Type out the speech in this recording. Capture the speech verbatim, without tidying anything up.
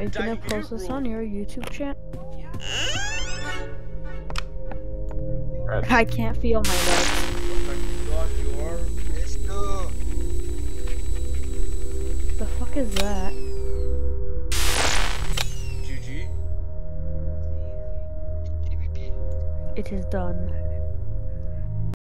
Are you gonna post this on your YouTube channel? I can't feel my legs. Let's go. The fuck is that? G G. G B P. It is done.